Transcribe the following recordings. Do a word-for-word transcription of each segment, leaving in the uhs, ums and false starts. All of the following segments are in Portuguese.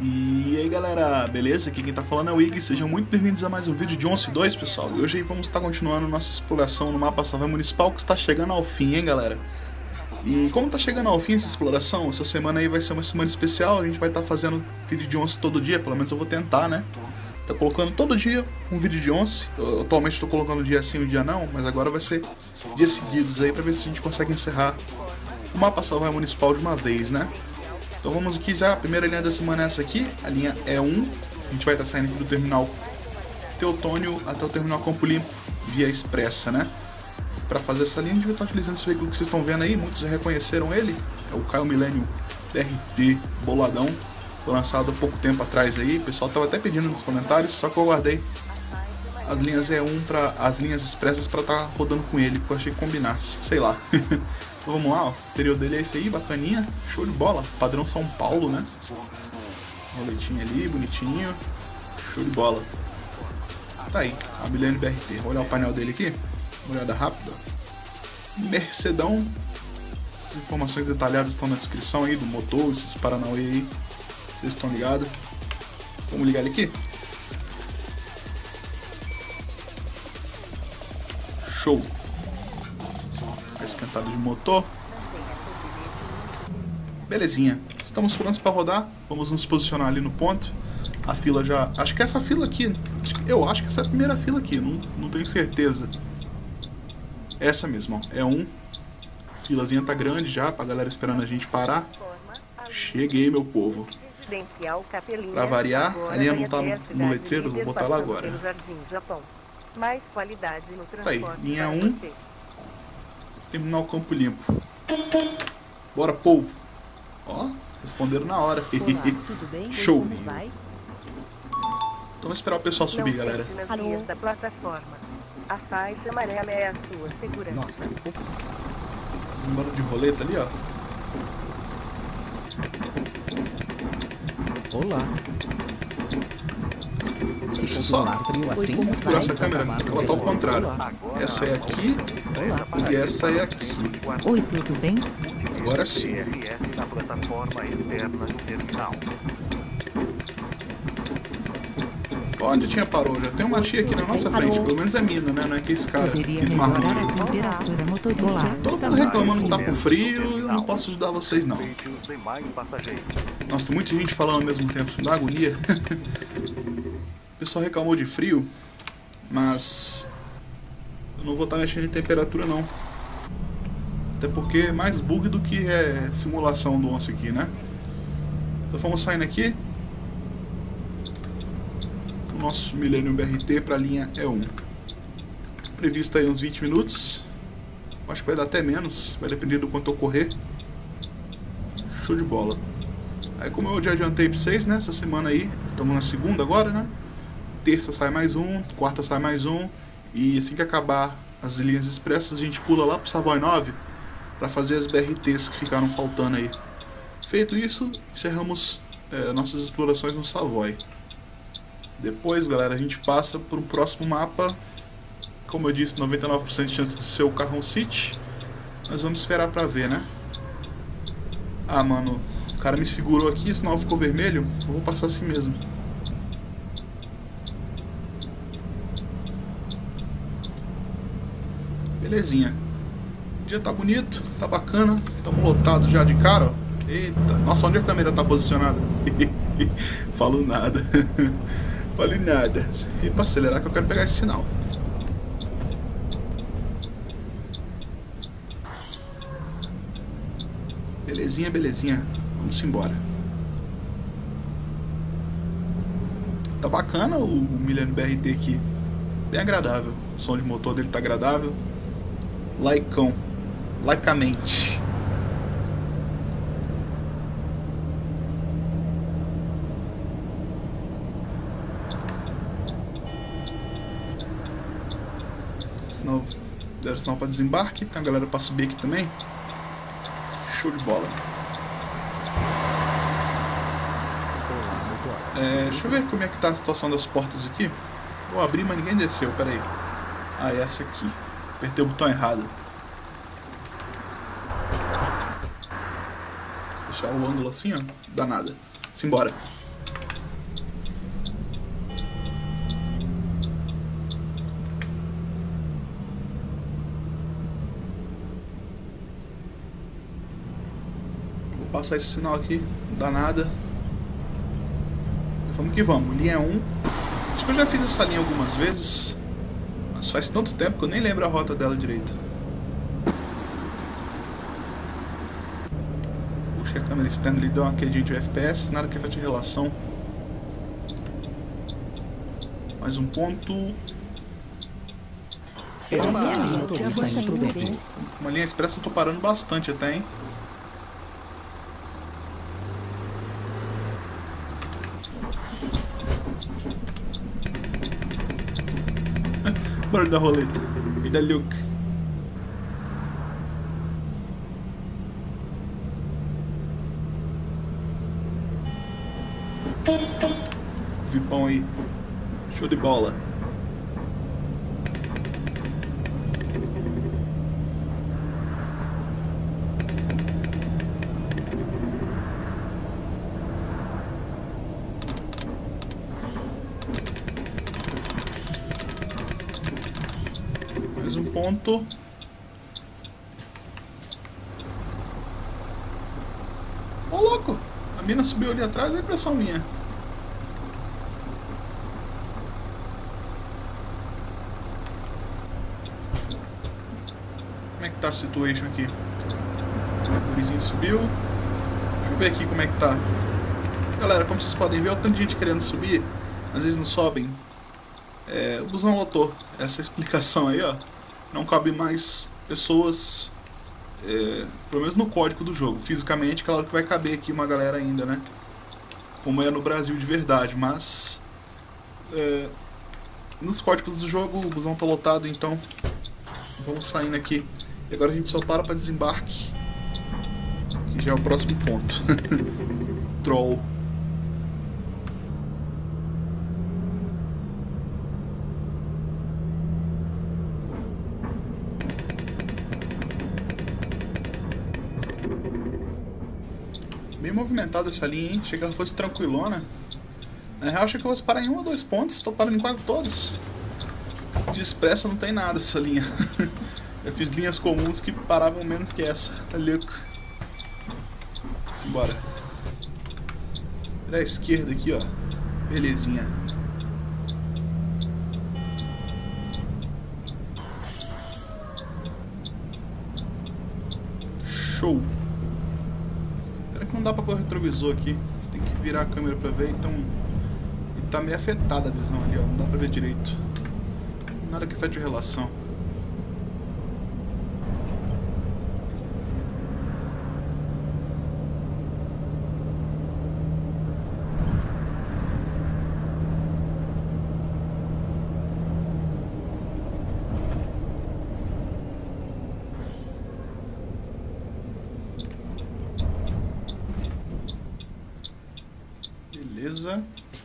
E aí galera, beleza? Aqui quem tá falando é o Ig, sejam muito bem-vindos a mais um vídeo de Once dois, pessoal. E hoje vamos estar continuando nossa exploração no mapa Savoy Municipal, que está chegando ao fim, hein galera? E como tá chegando ao fim essa exploração, essa semana aí vai ser uma semana especial, a gente vai estar fazendo vídeo de Once todo dia, pelo menos eu vou tentar, né? Tá colocando todo dia um vídeo de Once, eu, atualmente estou colocando dia sim, um dia não, mas agora vai ser dias seguidos aí, pra ver se a gente consegue encerrar o mapa Savoy Municipal de uma vez, né? Então vamos aqui já, a primeira linha da semana é essa aqui, a linha E um, a gente vai estar saindo aqui do terminal Teutônio até o terminal Campo Limpo, via expressa, né? Para fazer essa linha a gente vai estar utilizando esse veículo que vocês estão vendo aí, muitos já reconheceram ele, é o Caio Millennium B R T boladão, foi lançado há pouco tempo atrás aí, o pessoal estava até pedindo nos comentários, só que eu guardei as linhas E um para as linhas expressas para estar tá rodando com ele, porque eu achei que combinasse, sei lá. Então vamos lá, ó. O interior dele é esse aí, bacaninha, show de bola, padrão São Paulo, né? Roletinho ali, bonitinho, show de bola. Tá aí, a Millennium B R T. Vou olhar o painel dele aqui, uma olhada rápida. Mercedão, as informações detalhadas estão na descrição aí do motor, esses paranauê aí, vocês estão ligados. Vamos ligar ele aqui? Show! Esquentado de motor. Belezinha. Estamos prontos para rodar. Vamos nos posicionar ali no ponto. A fila já... Acho que essa fila aqui... Eu acho que essa é a primeira fila aqui. Não, não tenho certeza. Essa mesmo, ó. É um. A filazinha tá grande já. Pra galera esperando a gente parar. Cheguei, meu povo. Pra variar, a linha não tá no, no letreiro. Vou botar lá agora. Tá aí. Linha um. Terminal Campo Limpo. Bora, povo. Ó, responderam na hora. Olá, tudo bem? Show. Como vai? Então vamos esperar o pessoal subir, galera. Alô? Da plataforma. A faixa amarela é a sua segurança. Nossa, Um bando de roleta ali, ó. olá. Se Deixa só. frio Vou assim, configurar essa câmera, porque ela tá ao contrário. Essa é aqui olá. e essa é aqui. Oi, tudo bem? Agora sim. na plataforma externa do terminal. Onde tinha parou? Já tem uma tia aqui na nossa frente. Pelo menos é mina, né? Não é que esse cara Poderia que esmarrou. melhorar a temperatura motorista. Olá. Todo mundo reclamando que tá com frio e eu não posso ajudar vocês, não. Os demais passageiros. Nossa, tem muita gente falando ao mesmo tempo. Dá agonia. O pessoal reclamou de frio, mas eu não vou estar mexendo em temperatura, não. Até porque é mais bug do que é simulação do Once aqui, né? Então vamos saindo aqui. O nosso Millennium B R T para a linha E um. Previsto aí uns vinte minutos. Acho que vai dar até menos. Vai depender do quanto eu correr. Show de bola. Aí como eu já adiantei para vocês, né? Essa semana aí. Estamos na segunda agora, né? Terça sai mais um. Quarta sai mais um. E assim que acabar as linhas expressas, a gente pula lá para o Savoy nove. Para fazer as B R Ts que ficaram faltando aí. Feito isso, encerramos é, nossas explorações no Savoy. Depois, galera, a gente passa para o próximo mapa. Como eu disse, noventa e nove por cento de chance de ser o Carron City. Nós vamos esperar para ver, né? Ah, mano, o cara me segurou aqui, senão ficou vermelho. Eu vou passar assim mesmo. Belezinha. O dia tá bonito, tá bacana. Estamos lotados já de cara, ó. Eita, nossa, onde a câmera tá posicionada? Falo nada. Falo nada. E pra acelerar que eu quero pegar esse sinal. Belezinha, belezinha. Vamos embora. Tá bacana o Millennium B R T aqui. Bem agradável. O som de motor dele tá agradável. Laicão. Laicamente. Sinal, deram sinal para desembarque. Tem a galera para subir aqui também. Show de bola. É, deixa eu ver como é que tá a situação das portas aqui. Vou abrir, mas ninguém desceu. Pera aí. Ah, essa aqui. Apertei o botão errado. Deixar o ângulo assim, ó. Danada. Simbora. passar esse sinal aqui, não dá nada. Vamos que vamos, linha um. Acho que eu já fiz essa linha algumas vezes, mas faz tanto tempo que eu nem lembro a rota dela direito. Puxa, a câmera externa ali deu uma quedinha de F P S, nada que faça relação. Mais um ponto. Uma linha expressa eu tô parando bastante até, hein? Barulho da roleta e da Luke. Vipão aí. Show de bola. Mais um ponto. Ô louco! A mina subiu ali atrás, é impressão minha. Como é que tá a situation aqui? O gurizinho subiu. Deixa eu ver aqui como é que tá. Galera, como vocês podem ver, o tanto de gente querendo subir, às vezes não sobem. É, o busão lotou. Essa explicação aí, ó. Não cabe mais pessoas, é, pelo menos no código do jogo. Fisicamente, claro que vai caber aqui uma galera ainda, né? Como é no Brasil de verdade, mas é, nos códigos do jogo o busão tá lotado, então vamos saindo aqui. E agora a gente só para para desembarque, que já é o próximo ponto. Troll. Bem movimentada essa linha, hein? Achei que ela fosse tranquilona. Na real, achei que eu fosse parar em um ou dois pontos. Estou parando em quase todos. De expressa não tem nada essa linha. Eu fiz linhas comuns que paravam menos que essa. Tá louco. Simbora. Virar à esquerda aqui, ó. Belezinha. Show. Não dá pra ver o retrovisor aqui, tem que virar a câmera pra ver, então ele tá meio afetada a visão ali, ó, não dá pra ver direito. Nada que afete a relação. Beleza.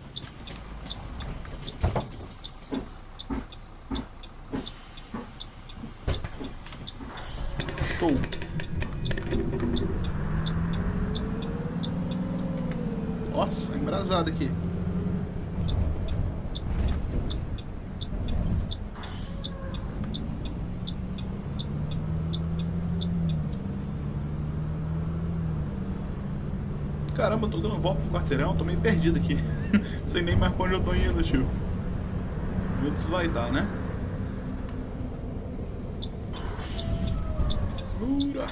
Show. Nossa, embrasado aqui. Caramba, eu tô dando volta pro quarteirão, tô meio perdido aqui. Sei nem mais pra onde eu tô indo, tio. Vamos ver se vai dar, né? Segura!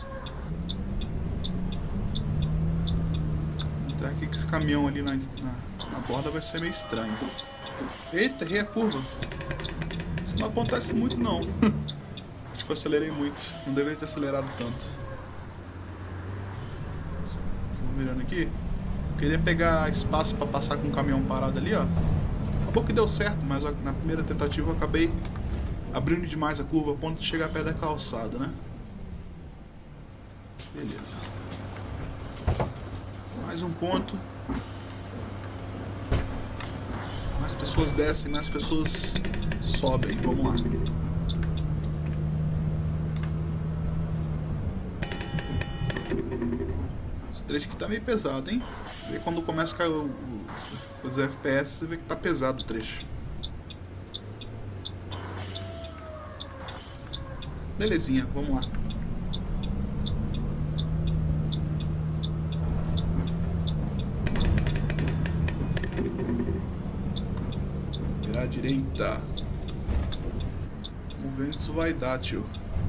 Entrar aqui com esse caminhão ali na, na, na borda vai ser meio estranho. Eita, errei a curva. Isso não acontece muito não. Acho que eu acelerei muito. Não deveria ter acelerado tanto. Virando aqui, eu queria pegar espaço para passar com o caminhão parado ali, ó. Acabou que deu certo, mas na primeira tentativa eu acabei abrindo demais a curva a ponto de chegar perto da calçada, né? Beleza. Mais um ponto. Mais pessoas descem, mais pessoas sobem. Vamos lá. Trecho que tá meio pesado, hein? Vê quando começa a cair os, os F P S, você vê que tá pesado o trecho. Belezinha, vamos lá. direita. Vamos ver onde isso vai dar, tio.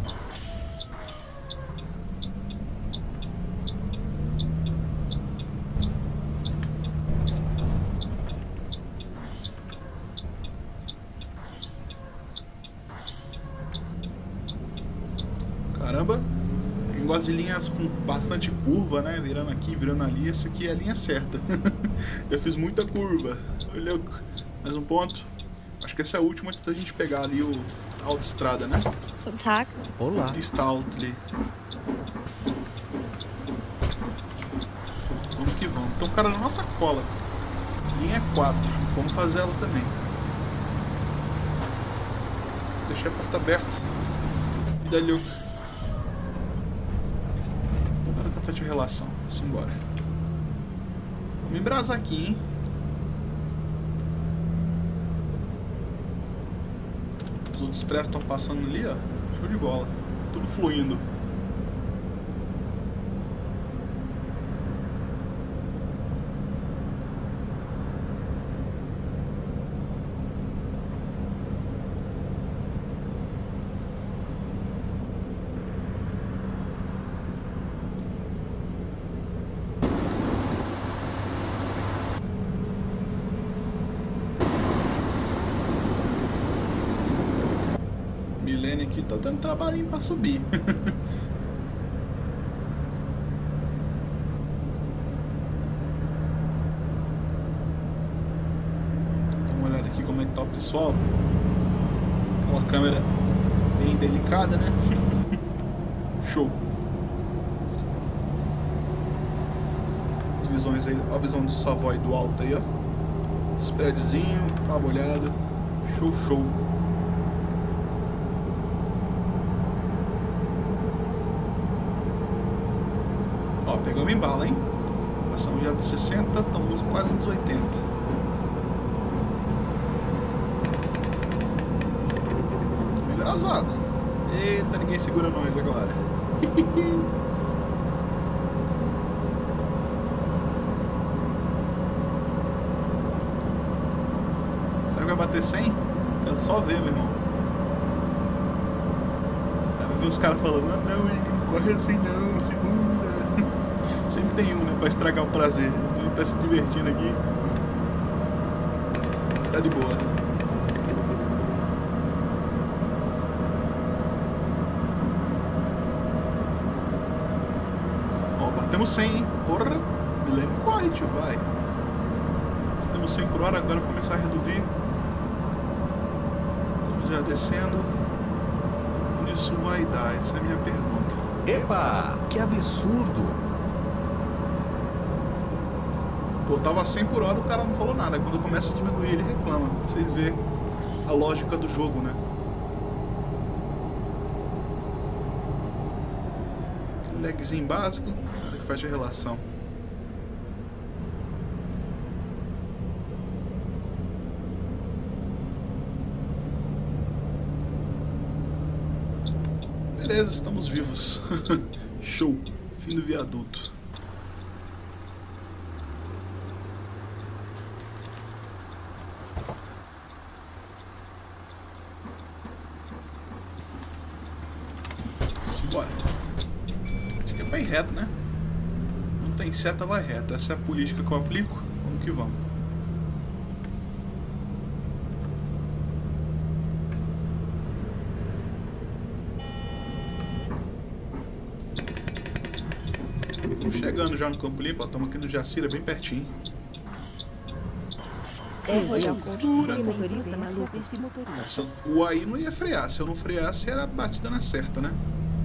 Caramba, quem gosta de linhas com bastante curva, né? Virando aqui, virando ali, essa aqui é a linha certa. Eu fiz muita curva. Olha, mais um ponto. Acho que esse é o último antes da gente pegar ali o a autoestrada, né? Guten Tag. Olá. Pista alta ali. Vamos que vamos. Tem um cara na nossa cola. Linha quatro. Vamos fazer ela também. Deixei a porta aberta. E dali o... Agora que eu fecho a relação. Simbora. Vamos embrasar aqui, hein? Os outros expressos estão passando ali, ó. Show de bola. Tudo fluindo. Milene aqui tá dando trabalhinho pra subir. Dá uma olhada aqui como é que tá o pessoal. Uma câmera bem delicada, né? Show. As visões aí, a visão do Savoy do alto aí, ó. Os prédiozinho, uma olhada. Show, show. Ó, pegamos em bala, hein? Passamos já de sessenta, estamos quase nos oitenta. Estamos engraçado. Eita, ninguém segura nós agora. Será que vai bater cem? Quero só ver, meu irmão. Aí vai ver os caras falando: não, não, Igor, não corre assim não, segura. Sempre tem um, né, pra estragar o prazer. Se ele tá se divertindo aqui, tá de boa. Ó, batemos cem, hein? Porra! Milene corre, tio, vai. Batemos cem por hora, agora vou começar a reduzir. Estamos já descendo. Onde isso vai dar? Essa é a minha pergunta. Epa! Que absurdo! Pô, tava cem por hora, o cara não falou nada. Quando começa a diminuir, ele reclama. Pra vocês verem a lógica do jogo, né? Aquele lagzinho básico, nada que faz a relação. Beleza, estamos vivos. Show. Fim do viaduto. Bora. Acho que é bem reto, né? Não tem seta, vai reto. Essa é a política que eu aplico. Vamos que vamos. Estamos chegando já no Campo Limpo. Estamos aqui no Jacira, bem pertinho. É, Segura. motorista maluco. Essa, o aí não ia frear. Se eu não freasse, era batida na certa, né?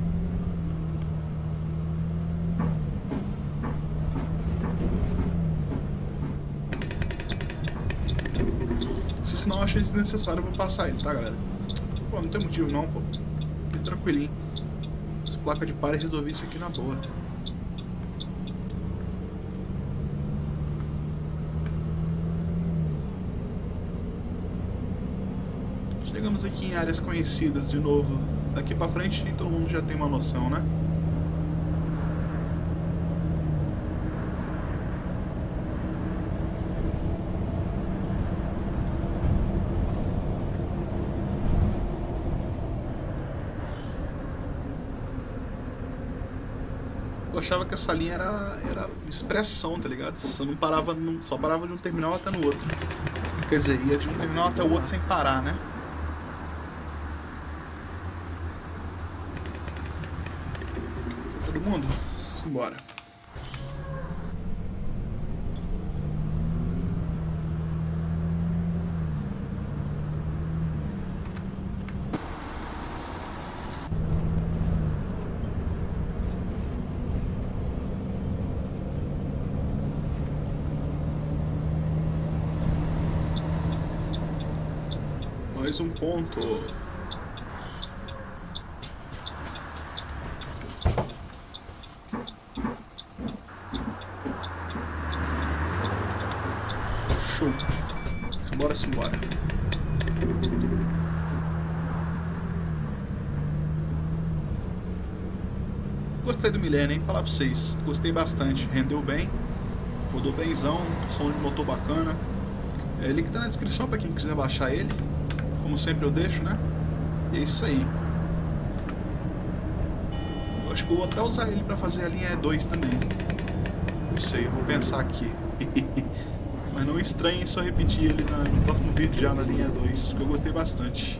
Se não, eu acho desnecessário, eu vou passar ele, tá, galera? Pô, não tem motivo não, pô. Fique tranquilinho. As placas de pare resolvi isso aqui na boa. Chegamos aqui em áreas conhecidas de novo. Daqui pra frente todo mundo já tem uma noção, né? achava que essa linha era, era expressão, tá ligado? Você não parava, num, só parava de um terminal até no outro. Quer dizer, ia de um terminal até o outro sem parar, né? Todo mundo? Simbora. Mais um ponto. Show. Simbora, simbora. Gostei do Millennium, hein? Falar pra vocês. Gostei bastante. Rendeu bem. Rodou benzão. Som de motor bacana. É, link tá na descrição pra quem quiser baixar ele. Como sempre eu deixo, né? E é isso aí. Eu acho que eu vou até usar ele pra fazer a linha E dois também. Não sei, eu vou pensar aqui. Mas não estranhe se eu repetir ele na, no próximo vídeo já na linha E dois, porque eu gostei bastante.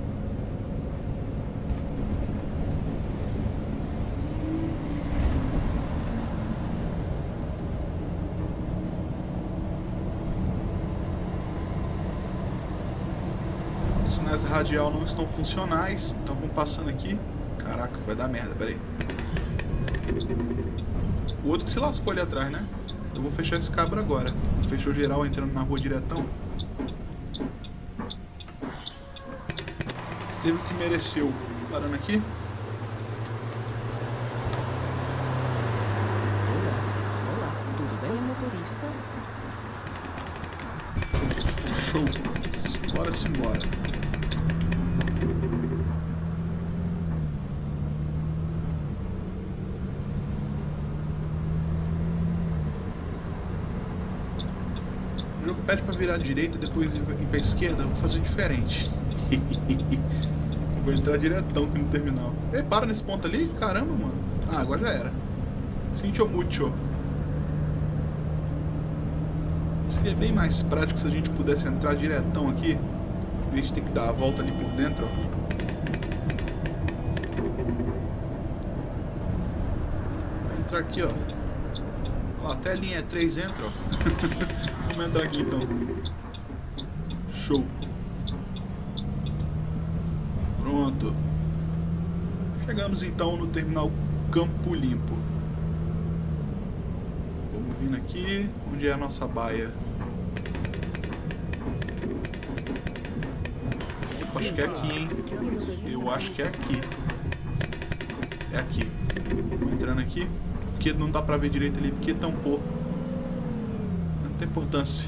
Os sinais radial não estão funcionais, então vamos passando aqui. Caraca, vai dar merda, peraí. O outro que se lascou ali atrás, né? Eu vou fechar esse cabra agora. Fechou geral entrando na rua diretão. Teve o que mereceu. Parando aqui. Olá, olá, tudo bem, motorista? Show. Bora simbora. O jogo pede pra virar à direita, depois ir pra esquerda. Eu vou fazer diferente. Vou entrar diretão aqui no terminal. Ei, para nesse ponto ali? Caramba, mano. Ah, agora já era. Seguinte, ô mucho. Seria bem mais prático se a gente pudesse entrar diretão aqui, em vez de ter que dar a volta ali por dentro, ó. Vai entrar aqui, ó. Ó, até a linha três entra, ó. Vamos entrar aqui então. Show. Pronto. Chegamos então no terminal Campo Limpo. Vamos vindo aqui, onde é a nossa baia. Eu acho que é aqui, hein? Eu acho que é aqui. É aqui. Vamos entrando aqui. Porque não dá pra ver direito ali, porque tampou. Não tem importância.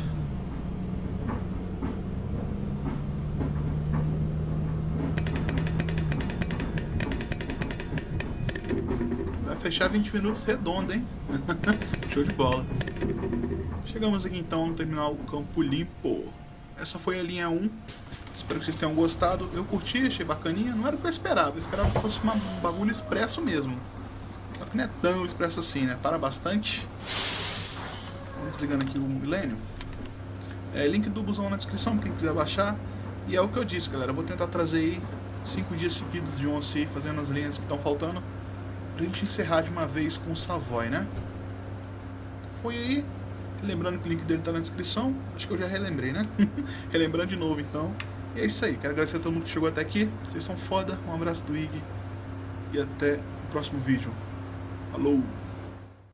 Vai fechar vinte minutos redondo, hein? Show de bola. Chegamos aqui então no terminal Campo Limpo. Essa foi a linha um. Espero que vocês tenham gostado. Eu curti, achei bacaninha. Não era o que eu esperava. Eu esperava que fosse uma, um bagulho expresso mesmo. Só que não é tão expresso assim, né? Para bastante. Vamos desligando aqui o Millennium. É, link do busão na descrição pra quem quiser baixar. E é o que eu disse, galera. Eu vou tentar trazer aí cinco dias seguidos de Once fazendo as linhas que estão faltando. Pra gente encerrar de uma vez com o Savoy, né? Foi aí. Lembrando que o link dele tá na descrição. Acho que eu já relembrei, né? Relembrando de novo, então. E é isso aí. Quero agradecer a todo mundo que chegou até aqui. Vocês são foda. Um abraço do Ig. E até o próximo vídeo. Falou!